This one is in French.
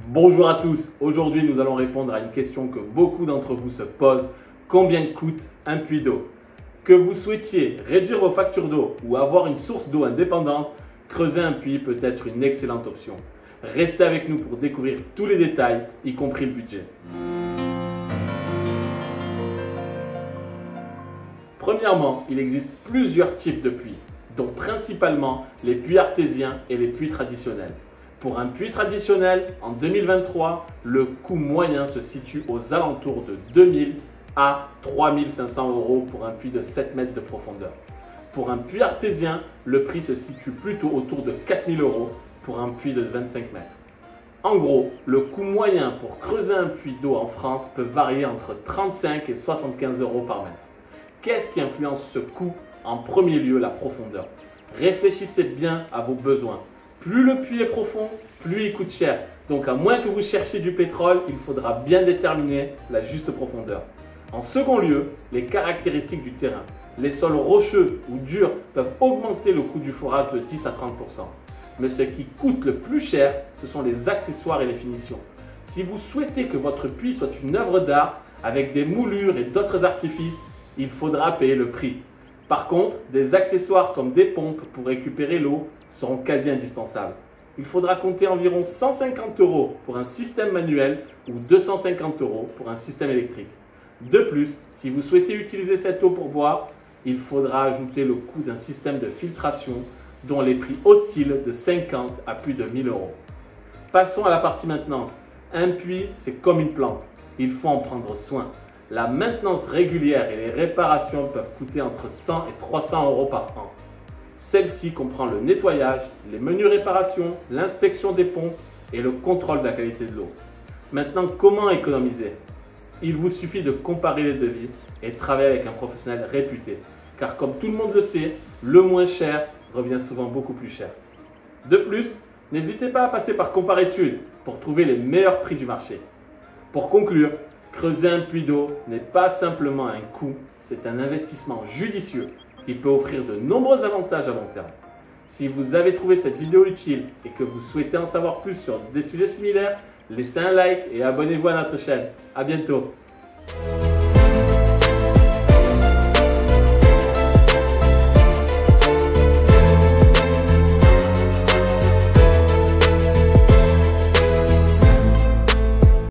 Bonjour à tous, aujourd'hui nous allons répondre à une question que beaucoup d'entre vous se posent. Combien coûte un puits d'eau? Que vous souhaitiez réduire vos factures d'eau ou avoir une source d'eau indépendante, creuser un puits peut être une excellente option. Restez avec nous pour découvrir tous les détails, y compris le budget. Premièrement, il existe plusieurs types de puits, dont principalement les puits artésiens et les puits traditionnels. Pour un puits traditionnel, en 2023, le coût moyen se situe aux alentours de 2000 à 3500 € pour un puits de 7 mètres de profondeur. Pour un puits artésien, le prix se situe plutôt autour de 4000 € pour un puits de 25 mètres. En gros, le coût moyen pour creuser un puits d'eau en France peut varier entre 35 et 75 € par mètre. Qu'est-ce qui influence ce coût? En premier lieu, la profondeur. Réfléchissez bien à vos besoins. Plus le puits est profond, plus il coûte cher. Donc à moins que vous cherchiez du pétrole, il faudra bien déterminer la juste profondeur. En second lieu, les caractéristiques du terrain. Les sols rocheux ou durs peuvent augmenter le coût du forage de 10 à 30%. Mais ce qui coûte le plus cher, ce sont les accessoires et les finitions. Si vous souhaitez que votre puits soit une œuvre d'art avec des moulures et d'autres artifices, il faudra payer le prix. Par contre, des accessoires comme des pompes pour récupérer l'eau seront quasi indispensables. Il faudra compter environ 150 € pour un système manuel ou 250 € pour un système électrique. De plus, si vous souhaitez utiliser cette eau pour boire, il faudra ajouter le coût d'un système de filtration dont les prix oscillent de 50 à plus de 1000 €. Passons à la partie maintenance. Un puits, c'est comme une plante. Il faut en prendre soin. La maintenance régulière et les réparations peuvent coûter entre 100 et 300 € par an. Celle-ci comprend le nettoyage, les menues réparations, l'inspection des pompes et le contrôle de la qualité de l'eau. Maintenant, comment économiser? Il vous suffit de comparer les devis et de travailler avec un professionnel réputé. Car comme tout le monde le sait, le moins cher revient souvent beaucoup plus cher. De plus, n'hésitez pas à passer par Comparétudes pour trouver les meilleurs prix du marché. Pour conclure, creuser un puits d'eau n'est pas simplement un coût, c'est un investissement judicieux qui peut offrir de nombreux avantages à long terme. Si vous avez trouvé cette vidéo utile et que vous souhaitez en savoir plus sur des sujets similaires, laissez un like et abonnez-vous à notre chaîne. À bientôt.